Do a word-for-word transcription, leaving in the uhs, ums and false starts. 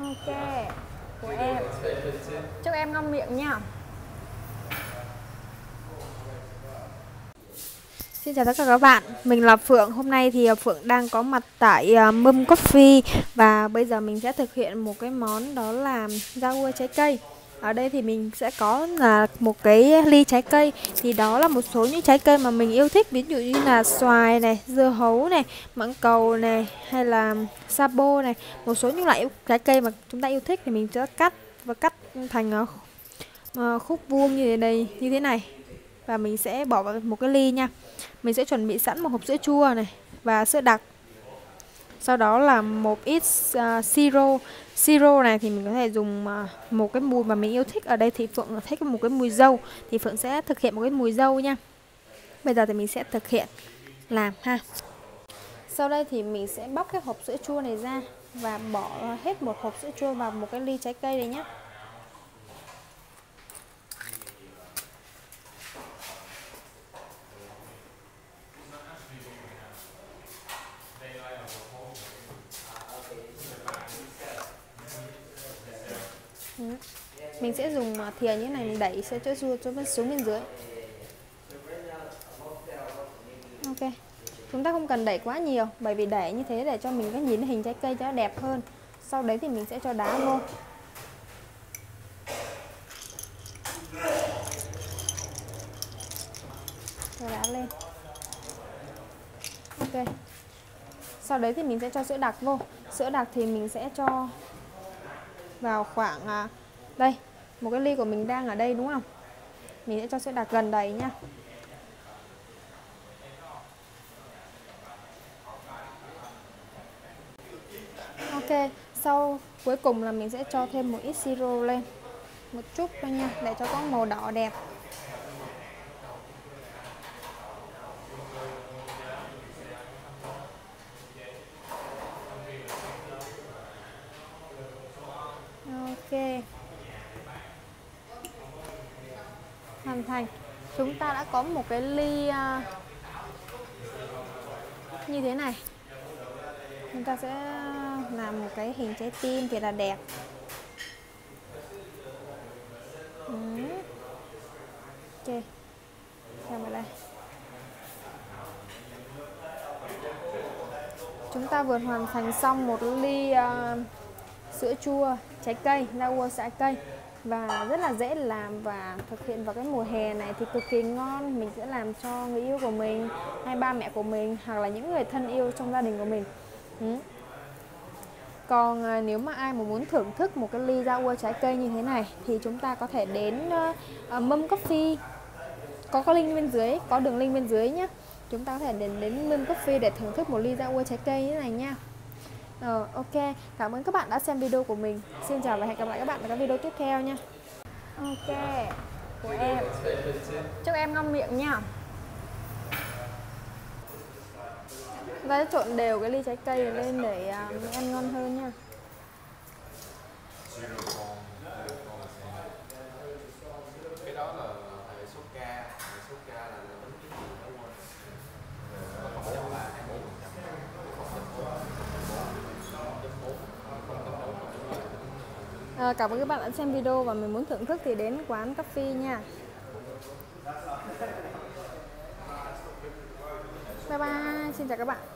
Ok, của em. Chúc em ngon miệng nha. Xin chào tất cả các bạn, mình là Phượng. Hôm nay thì Phượng đang có mặt tại uh, Mum Coffee. Và bây giờ mình sẽ thực hiện một cái món đó là rau trái cây. Ở đây thì mình sẽ có là một cái ly trái cây. Thì đó là một số những trái cây mà mình yêu thích. Ví dụ như là xoài này, dưa hấu này, mãng cầu này, hay là sabo này. Một số những loại trái cây mà chúng ta yêu thích thì mình sẽ cắt và cắt thành uh, khúc vuông như thế này, như thế này. Và mình sẽ bỏ vào một cái ly nha. Mình sẽ chuẩn bị sẵn một hộp sữa chua này và sữa đặc. Sau đó là một ít uh, siro. Siro này thì mình có thể dùng uh, một cái mùi mà mình yêu thích. Ở đây thì Phượng thích một cái mùi dâu, thì Phượng sẽ thực hiện một cái mùi dâu nha. Bây giờ thì mình sẽ thực hiện làm ha. Sau đây thì mình sẽ bóc cái hộp sữa chua này ra và bỏ hết một hộp sữa chua vào một cái ly trái cây này nhé. Mình sẽ dùng thìa như thế này, mình đẩy sữa chua cho xuống bên dưới. Ok, chúng ta không cần đẩy quá nhiều, bởi vì đẩy như thế để cho mình có nhìn hình trái cây cho nó đẹp hơn. Sau đấy thì mình sẽ cho đá vô. Cho đá lên. Ok. Sau đấy thì mình sẽ cho sữa đặc vô. Sữa đặc thì mình sẽ cho vào khoảng à, đây, một cái ly của mình đang ở đây đúng không? Mình sẽ cho sữa đặc gần đầy nha. Ok, sau cuối cùng là mình sẽ cho thêm một ít siro lên, một chút thôi nha, để cho có màu đỏ đẹp. Ok, hoàn thành. Chúng ta đã có một cái ly uh, như thế này. Chúng ta sẽ làm một cái hình trái tim thì là đẹp. Ừ. Ok, xem vào đây. Chúng ta vừa hoàn thành xong một ly uh, sữa chua trái cây, rau trái cây, và rất là dễ làm và thực hiện vào cái mùa hè này thì cực kỳ ngon. Mình sẽ làm cho người yêu của mình, hay ba mẹ của mình, hoặc là những người thân yêu trong gia đình của mình. Ừ. Còn à, nếu mà ai mà muốn thưởng thức một cái ly rau trái cây như thế này thì chúng ta có thể đến uh, Mum Coffee. Có có link bên dưới, có đường link bên dưới nhé. Chúng ta có thể đến đến Mum Coffee để thưởng thức một ly rau trái cây như thế này nha. Ờ, ok, cảm ơn các bạn đã xem video của mình. Xin chào và hẹn gặp lại các bạn ở các video tiếp theo nha. Ok, của em. Chúc em ngon miệng nha. Và trộn đều cái ly trái cây này lên để uh, ăn ngon hơn nha. Cái đó là hệ số K, hệ số K là tính cái gì đó quên. À, cảm ơn các bạn đã xem video và mình muốn thưởng thức thì đến quán cà phê nha. Bye bye, xin chào các bạn.